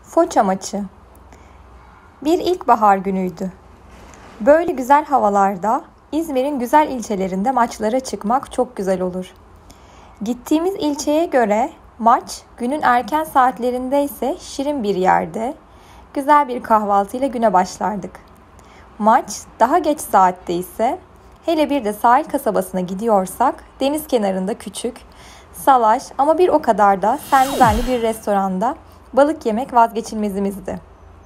Foça maçı. Bir ilkbahar günüydü. Böyle güzel havalarda İzmir'in güzel ilçelerinde maçlara çıkmak çok güzel olur. Gittiğimiz ilçeye göre maç günün erken saatlerinde ise şirin bir yerde güzel bir kahvaltıyla güne başlardık. Maç daha geç saatte ise hele bir de sahil kasabasına gidiyorsak deniz kenarında küçük, salaş ama bir o kadar da senli benli bir restoranda balık yemek vazgeçilmezimizdi.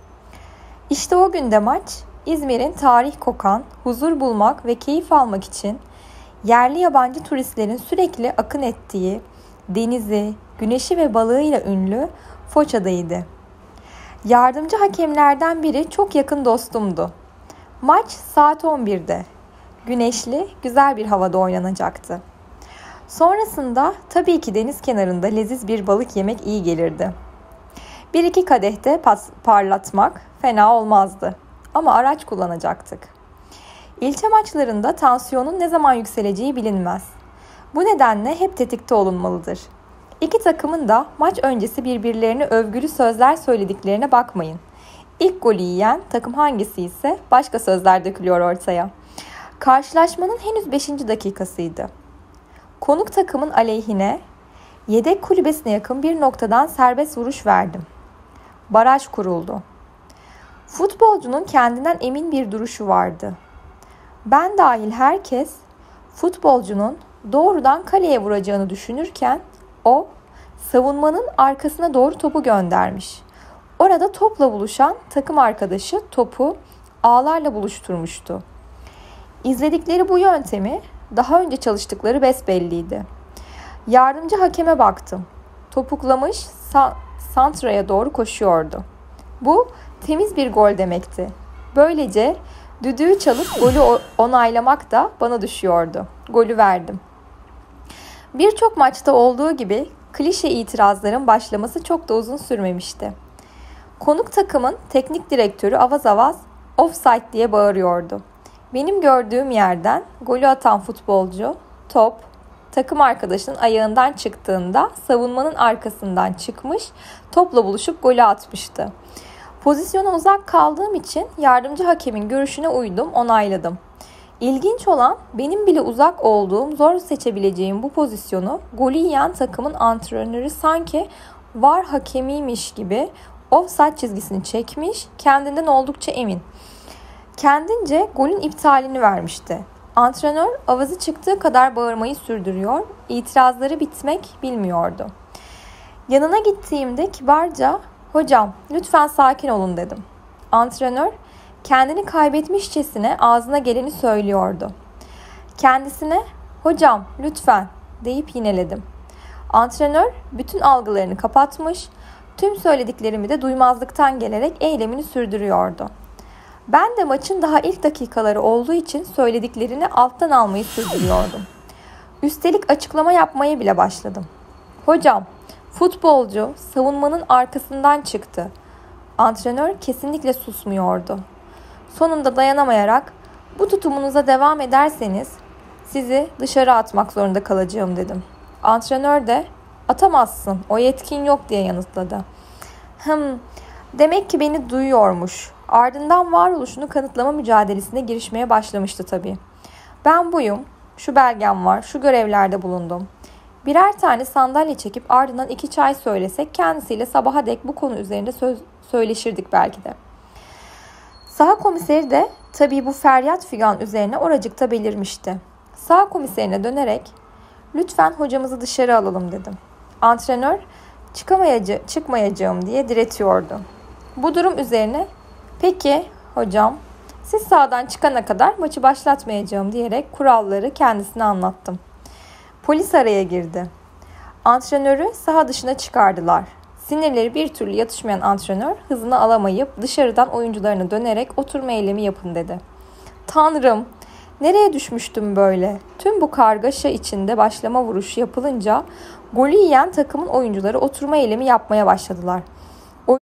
İşte o günde maç İzmir'in tarih kokan, huzur bulmak ve keyif almak için yerli yabancı turistlerin sürekli akın ettiği, denizi, güneşi ve balığıyla ünlü Foça'daydı. Yardımcı hakemlerden biri çok yakın dostumdu. Maç saat 11'de. Güneşli, güzel bir havada oynanacaktı. Sonrasında tabii ki deniz kenarında leziz bir balık yemek iyi gelirdi. Bir iki kadehte parlatmak fena olmazdı. Ama araç kullanacaktık. İlçe maçlarında tansiyonun ne zaman yükseleceği bilinmez. Bu nedenle hep tetikte olunmalıdır. İki takımın da maç öncesi birbirlerine övgülü sözler söylediklerine bakmayın. İlk golü yiyen takım hangisi ise başka sözler dökülüyor ortaya. Karşılaşmanın henüz 5. dakikasıydı. Konuk takımın aleyhine yedek kulübesine yakın bir noktadan serbest vuruş verdim. Baraj kuruldu. Futbolcunun kendinden emin bir duruşu vardı. Ben dahil herkes futbolcunun doğrudan kaleye vuracağını düşünürken o savunmanın arkasına doğru topu göndermiş. Orada topla buluşan takım arkadaşı topu ağlarla buluşturmuştu. İzledikleri bu yöntemi daha önce çalıştıkları besbelliydi. Yardımcı hakeme baktım. Topuklamış santraya doğru koşuyordu. Bu temiz bir gol demekti. Böylece düdüğü çalıp golü onaylamak da bana düşüyordu. Golü verdim. Birçok maçta olduğu gibi klişe itirazların başlaması çok da uzun sürmemişti. Konuk takımın teknik direktörü avaz avaz offside diye bağırıyordu. Benim gördüğüm yerden golü atan futbolcu top takım arkadaşının ayağından çıktığında savunmanın arkasından çıkmış, topla buluşup golü atmıştı. Pozisyona uzak kaldığım için yardımcı hakemin görüşüne uydum, onayladım. İlginç olan benim bile uzak olduğum, zor seçebileceğim bu pozisyonu golü yiyen takımın antrenörü sanki VAR hakemiymiş gibi offside çizgisini çekmiş, kendinden oldukça emin. Kendince golün iptalini vermişti. Antrenör avazı çıktığı kadar bağırmayı sürdürüyor, itirazları bitmek bilmiyordu. Yanına gittiğimde kibarca "Hocam, lütfen sakin olun." dedim. Antrenör kendini kaybetmişçesine ağzına geleni söylüyordu. Kendisine "Hocam, lütfen." deyip yineledim. Antrenör bütün algılarını kapatmış, tüm söylediklerimi de duymazlıktan gelerek eylemini sürdürüyordu. Ben de maçın daha ilk dakikaları olduğu için söylediklerini alttan almayı sürdürüyordum. Üstelik açıklama yapmaya bile başladım. "Hocam, futbolcu savunmanın arkasından çıktı." Antrenör kesinlikle susmuyordu. Sonunda dayanamayarak "Bu tutumunuza devam ederseniz sizi dışarı atmak zorunda kalacağım." dedim. Antrenör de "Atamazsın, o yetkin yok." diye yanıtladı. Demek ki beni duyuyormuş. Ardından varoluşunu kanıtlama mücadelesine girişmeye başlamıştı tabii. "Ben buyum, şu belgem var, şu görevlerde bulundum." Birer tane sandalye çekip ardından 2 çay söylesek kendisiyle sabaha dek bu konu üzerinde söyleşirdik belki de. Saha komiseri de tabii bu feryat figan üzerine oracıkta belirmişti. Saha komiserine dönerek "Lütfen hocamızı dışarı alalım." dedim. Antrenör çıkmayacağım diye diretiyordu. Bu durum üzerine "Peki hocam, siz sahadan çıkana kadar maçı başlatmayacağım." diyerek kuralları kendisine anlattım. Polis araya girdi. Antrenörü saha dışına çıkardılar. Sinirleri bir türlü yatışmayan antrenör hızını alamayıp dışarıdan oyuncularına dönerek "Oturma eylemi yapın." dedi. Tanrım, nereye düşmüştüm böyle? Tüm bu kargaşa içinde başlama vuruşu yapılınca golü yiyen takımın oyuncuları oturma eylemi yapmaya başladılar.